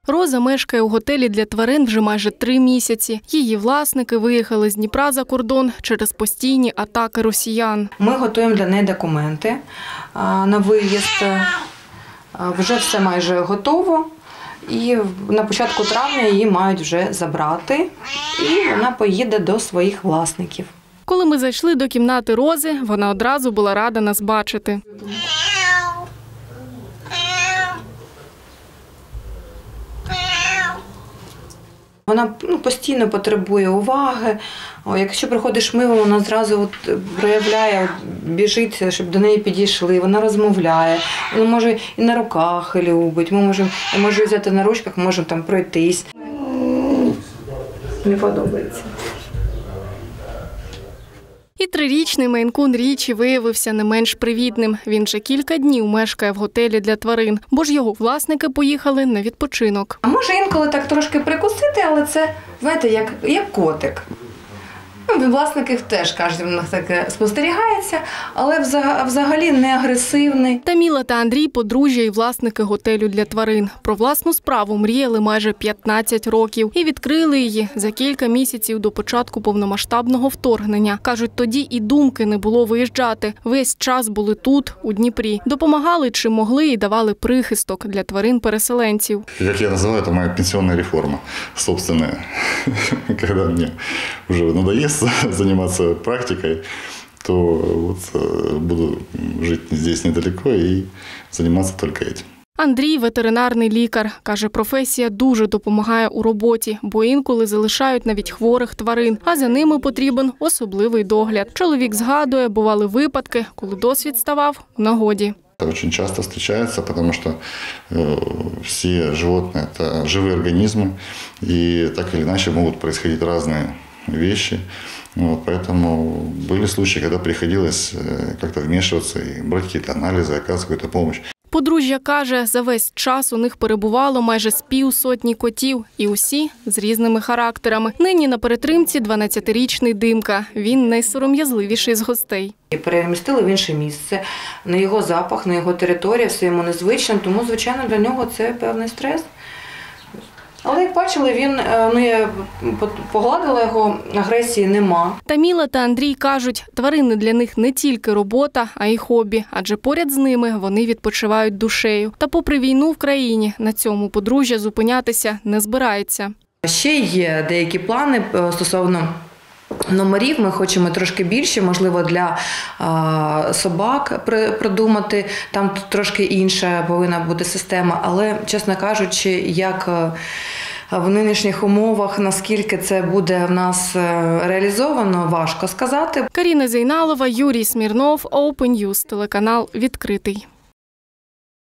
Роза мешкає у готелі для тварин вже майже 3 місяці. Її власники виїхали з Дніпра за кордон через постійні атаки росіян. Ми готуємо для неї документи на виїзд. Вже все майже готово. І на початку травня її мають вже забрати, і вона поїде до своїх власників. Коли ми зайшли до кімнати Рози, вона одразу була рада нас бачити. Вона постійно потребує уваги. Якщо приходиш мимо, вона одразу проявляє, біжить, щоб до неї підійшли. Вона розмовляє, вона може і на руках любить. Я можу взяти на ручках, можемо там пройтись. Не подобається. І 3-річний мейн-кун Річі виявився не менш привітним. Він вже кілька днів мешкає в готелі для тварин, бо ж його власники поїхали на відпочинок. А може інколи так трошки прикусити, але це, знаєте, як котик. Власників теж, кожен в них таке спостерігається, але взагалі не агресивний. Таміла та Андрій – подружжя і власники готелю для тварин. Про власну справу мріяли майже 15 років і відкрили її за кілька місяців до початку повномасштабного вторгнення. Кажуть, тоді і думки не було виїжджати. Весь час були тут, у Дніпрі. Допомагали чим могли і давали прихисток для тварин-переселенців. Як я називаю, це моя пенсійна реформа, собственна. Коли мені вже надоїсть заниматься практикой, то вот буду жить здесь недалеко и заниматься только этим. Андрій – ветеринарний лікар. Каже, професія дуже допомагає у роботі, бо інколи залишають навіть хворих тварин, а за ними потрібен особливий догляд. Чоловік згадує, бували випадки, коли досвід ставав у нагоді. Это очень часто встречается, потому что все животные – это живые организмы, и так или иначе могут происходить разные вещи. Вот, поэтому были случаи, когда приходилось как-то вмешиваться и брать какие-то анализы, оказывать какую-то помощь. Подружжя каже, за весь час у них перебувало майже з 50 котів, і усі з різними характерами. Нині на перетримці 12-річний Димка. Він найсором'язливіший з гостей. Перемістили в інше місце, на його запах, на його територію, все йому незвично, тому, звичайно, для нього це певний стрес. Але, як бачили, я погладила його, агресії нема. Таміла та Андрій кажуть, тварини для них не тільки робота, а й хобі, адже поряд з ними вони відпочивають душею. Та попри війну в країні, на цьому подружжя зупинятися не збирається. Ще є деякі плани стосовно номерів. Ми хочемо трошки більше, можливо, для собак придумати. Там трошки інша повинна бути система. Але, чесно кажучи, як в нинішніх умовах, наскільки це буде в нас реалізовано, важко сказати. Каріна Зейналова, Юрій Смірнов, Open News, телеканал «Відкритий».